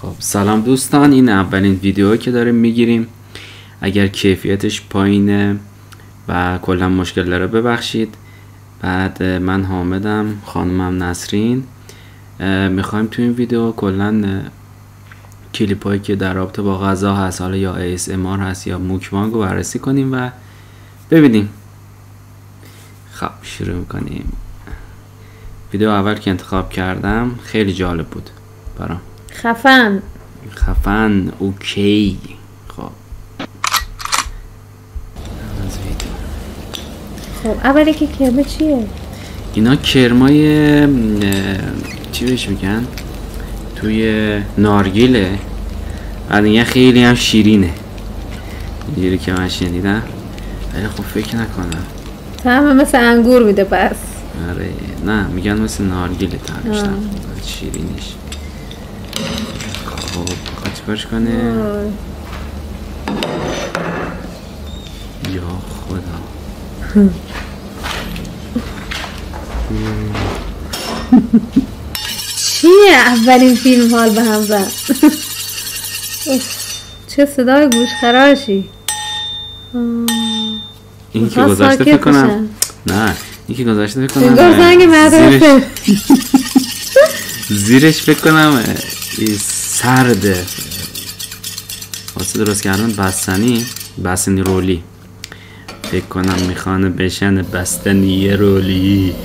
خب سلام دوستان، این اولین ویدیو که داریم میگیریم. اگر کیفیتش پایینه و کلا مشکل داره ببخشید. بعد من حامدم، خانمم نسرین. میخوایم تو این ویدیو کلا کلیپ هایی که در رابطه با غذا هست، حالا یا ASMR هست یا موکبانگ رو بررسی کنیم و ببینیم. خب شروع میکنیم. ویدیو اول که انتخاب کردم خیلی جالب بود برام. خفن اوکی. خب اولی که کرمه چیه؟ اینا کرمای چی بهش میگن؟ توی نارگیله. بعد این خیلی هم شیرینه اینجوری که من شنیدم، ولی خب فکر نکنم طعم مثل انگور میده. پس آره نه، میگن مثل نارگیله طعمش، شیرینش. خب بخواد چیکارش کنه؟ یا خدا چیه؟ اولین فیلم حال به هم زد. چه صدای گوشخراشی. این که گذاشته فکر کنم، نه این که گذاشته فکر کنم زنگ مدرسه زیرش فکر کنم سرده واسه درست کردن بستنی رولی. فکر کنم میخوانه بشن بستنی رولی.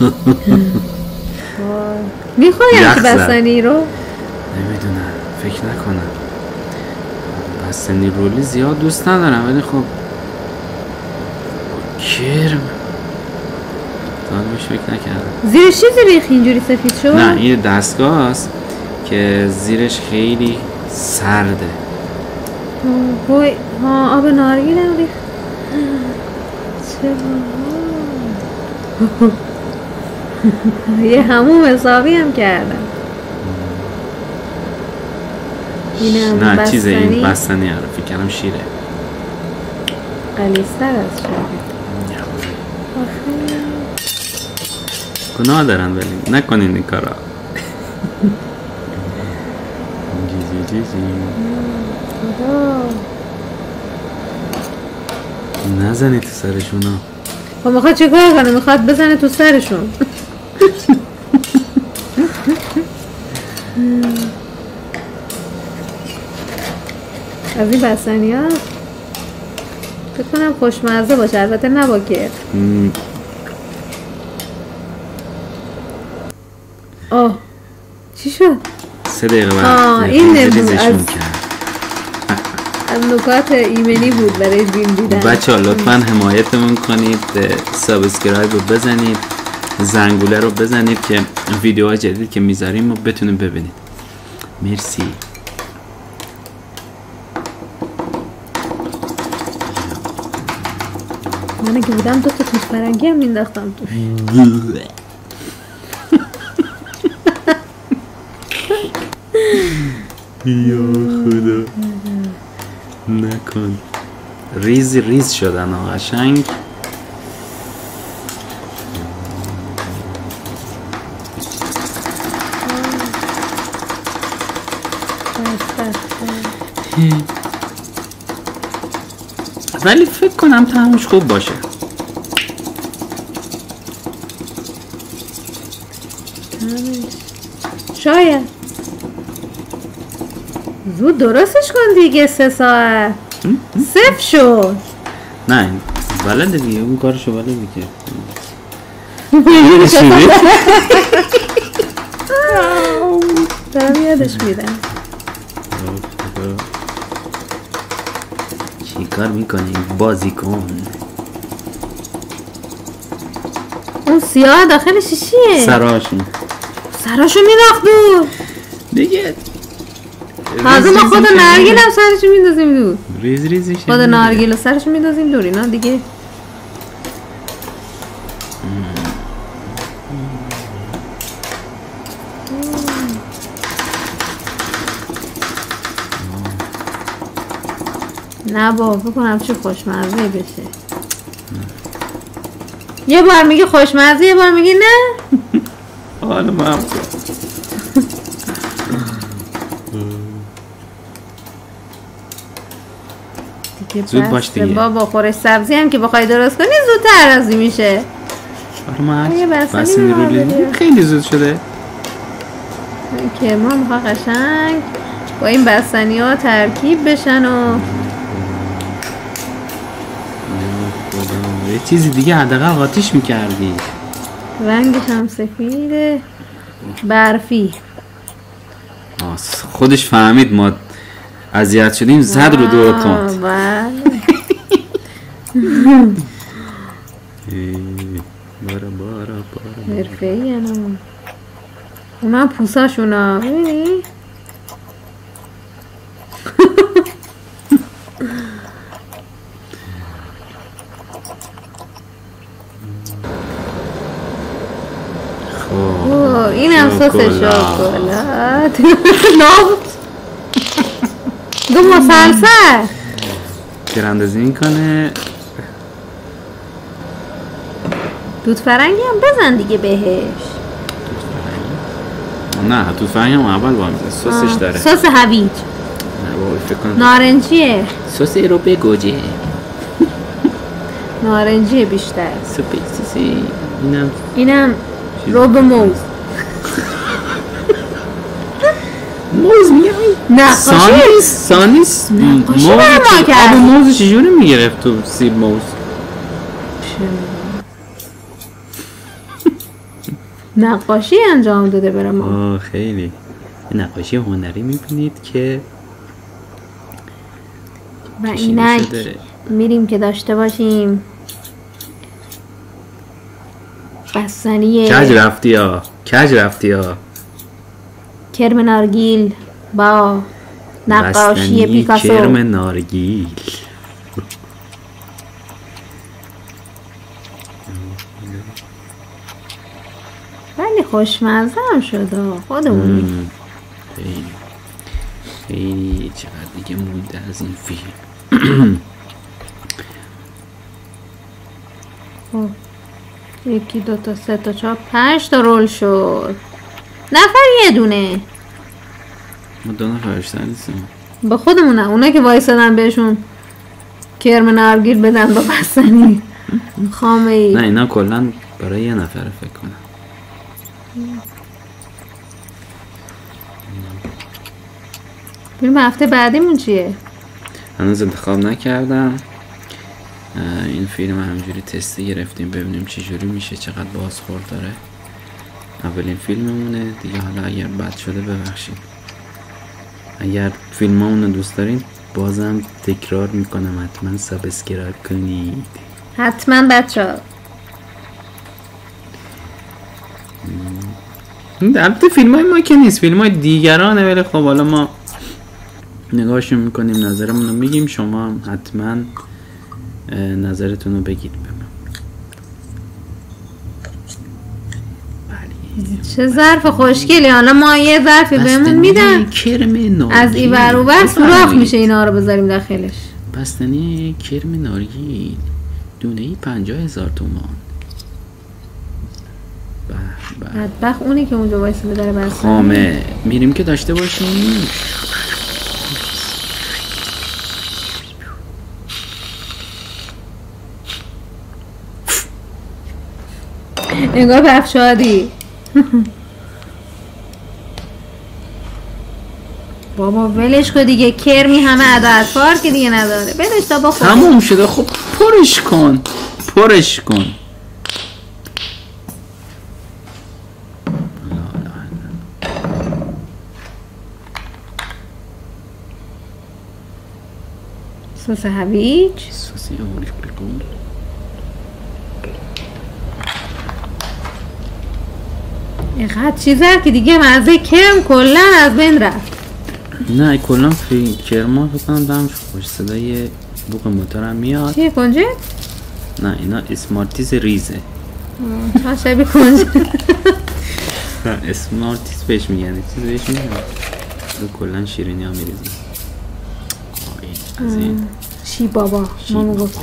میخوایم بستنی رو؟ نمیدونم، فکر نکنم. بستنی رولی زیاد دوست ندارم، ولی خب کرم بهش فکر نکردم. زیرش چیزی ریخ اینجوری سفید شد؟ نه این دستگاه است که زیرش خیلی سرده. آب نارگیل هم ریخ. یه همون حسابی هم کردم. نه چیزه این بستنی رو فکر کردم شیره. قلیستر از شیره. گناه دارن ولی نکنین این کارا. نزنی تو سرشون ها. خب میخواد چه کار کنه؟ میخواد بزنه تو سرشون. از این بستنی ها فکر کنم خوشمزه باشه، البته نباکه. چی شد؟ 3 دقیقه بعد این از نکات ایمنی بود برای فیلم دیدن. بچه‌ها لطفاً حمایتمون کنید، سابسکرایب رو بزنید، زنگوله رو بزنید که ویدیوهای جدید که میذاریم رو بتونیم ببینید. مرسی. من که بودم 2 تا توش فرنگی هم مینداختم توش. یا خدا نکن. ریز شدن ها قشنگ. ولی فکر کنم طعمش خوب باشه. شاید. زود درستش کن دیگه، 3 ساعت صفر شد. نه بلده دیگه، اون کارشو بلده دیگه. دارم یادش میدم. چی کار میکنی بازی کن؟ اون سیاه داخلش چیه؟ سراشو مینداخت دور دیگه. تازه ما خود نارگیل هم سرشو میندازیم دور. ریزش خود نارگیل و سرشو میندازیم دور. اینا دیگه نه بابا فکر کنم چه خوشمزه بشه. یه بار میگه خوشمزه، یه بار میگه نه. حالا من دیگه زود باش دیگه. بابا خورش سبزی هم که بخوای درست کنی زودتر رازی میشه. آره بس بسنی خیلی زود شده. که ما میخوا قشنگ با این بستنی ها ترکیب بشن و یه چیزی دیگه حداقل قاطیش میکردی. رنگش هم سفیده برفی. خودش فهمید ما اذیت شدیم زد رو دور کن. بله بارا حرفه ای هم اونا پوساشون ها ببینی این هم سس شکلات دو مسلسل تیراندازی میکنه. دود فرنگی هم بزن دیگه بهش. نه دود فرنگی هم اول با میزن. سسش داره. سس هویج. نه بابا فکر کنم نارنجیه. سس رو بگوجه. نارنجیه بیشتر. سوسی اینم روب موز. موز میای؟ نقاشی سانیس نقاشی برما کرد. آب موز چجوری میگرفت تو سیب موز؟ نقاشی انجام داده برای ما. خیلی نقاشی هنری میبینید که و اینک میریم که داشته باشیم بستنی کج رفتی ها کرم نارگیل با نقاشی پیکاسو. کرم نارگیل ولی خوشمزه هم شده خودمونی. خیلی چقدر دیگه مونده از این فیلم. خب یکی دو تا سه تا چهار پنج تا رول شد. نفر یه دونه. ما دو نفر بیشتر نیستیم. با خودمونه. اونا که وایسادن بهشون کرم نارگیل بدن با بستنی خامه ای. نه اینا کلن برای یه نفر فکر کنم. فیلم هفته بعدیمون چیه؟ هنوز انتخاب نکردم. این فیلم همجوری تستی گرفتیم ببینیم چه جوری میشه، چقدر بازخورد داره. اولین فیلممونه دیگه. حالا اگر بد شده ببخشید. اگر فیلممون رو دوست دارین بازم تکرار میکنم حتما سابسکرایب کنید. حتما بچه‌ها. البته فیلم های ما که نیست، فیلم های دیگرانه، ولی خب حالا ما نگاهشون میکنیم نظرمون رو میگیم. شما هم حتما نظرتون رو بگید به من. چه ظرف خوشگلی. حالا ما یه ظرفی بهمون میدن از این ور اون ور سوراخ میشه اینا رو بذاریم داخلش. بستنی کرم نارگیل دونه‌ای 50,000 تومان. بدبخت اونی که اونجا وایساده داره بستنی. خامه میریم که داشته باشیم. انگار بفشادی. بابا ولش کن دیگه. کرمی همه عدد کار که دیگه نداره. ولش تا با خود تموم شده. خب پرش کن. سس هویج. سوسی اوریش بکن. اینقدر چیزه که دیگه مزه کرم کلا از بین رفت. نه کلا کرما فکر کنم دمش خوش. صدای بوق موتور هم میاد. چیه کنجه؟ نه اینا اسمارتیز ریزه. چه شبیه کنجه. اسمارتیز بهش میگن. چیز بهش میگن. کلا شیرینی ها میریزه. از این چی بابا ما میگفت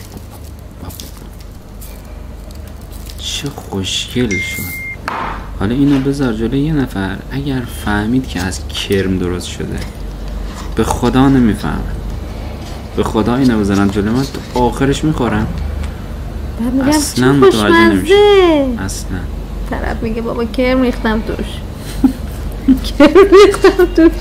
چه خوشگل شد. حالا اینو بذار جلوی یه نفر اگر فهمید که از کرم درست شده به خدا نمیفهمم، به خدا اینو بذارن جلوی من تو آخرش میخورم. بعد میگم اصلا چه متوجه نمیشه خوشمزه. اصلا. طرف میگه بابا کرم ریختم توش. کرم ریختم توش.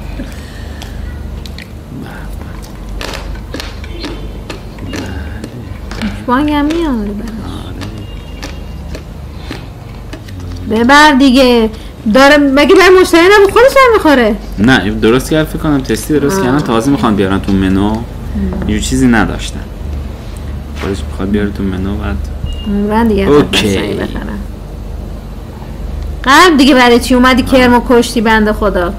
بانگ هم میاد. ببر دیگه. داره مگه برای مشتری نبود خودش هم میخوره؟ نه درست کرد، فکر کنم تستی درست کردن، تازه میخوان بیارن تو منو. یه چیزی نداشتن، خودش میخواد بیاره تو منو. بعد عمرن دیگه اوکی. بخرم. قلب دیگه برای چی اومدی کرمو کشتی بنده خدا؟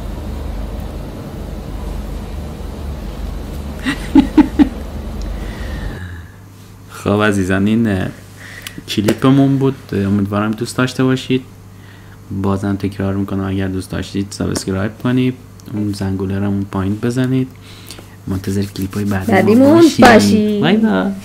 خب عزیزان این کلیپمون بود، امیدوارم دوست داشته باشید. بازم تکرار میکنم اگر دوست داشتید سابسکرایب کنید، اون زنگوله رو اون پایین بزنید، منتظر کلیپ های بعدی باشید. بای بای.